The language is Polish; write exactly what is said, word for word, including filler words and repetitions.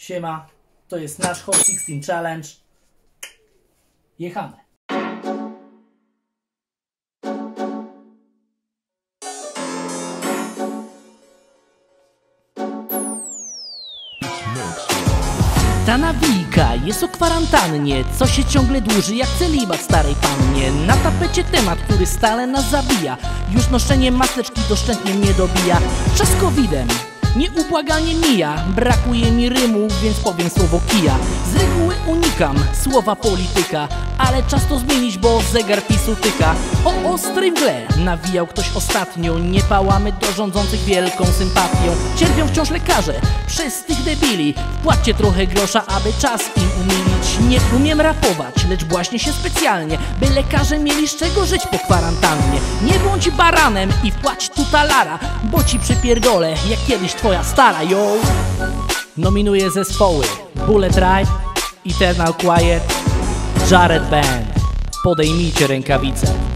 Siema, to jest nasz Hot szesnaście Challenge. Jechamy. Ta nawijka jest o kwarantannie, co się ciągle dłuży jak celibat starej pannie. Na tapecie temat, który stale nas zabija. Już noszenie maseczki doszczętnie mnie dobija. Czas kowidem nieubłagalnie mija. Brakuje mi rymu, więc powiem słowo kija. Z reguły unikam słowa polityka, ale czas to zmienić, bo zegar PiSu tyka. O ostrej mgle nawijał ktoś ostatnio. Nie pałamy do rządzących wielką sympatią. Cierpią wciąż lekarze przez tych debili. Wpłaccie trochę grosza, aby czas im umilić. Nie umiem rapować, lecz właśnie się specjalnie, by lekarze mieli z czego żyć po kwarantannie. Nie bądź baranem i wpłać tu talara, bo ci przypierdolę jak kiedyś twoja stara, yo. Nominuję zespoły Bullet Tribe, Eternal Quiet, Jared Band. Podejmijcie rękawice.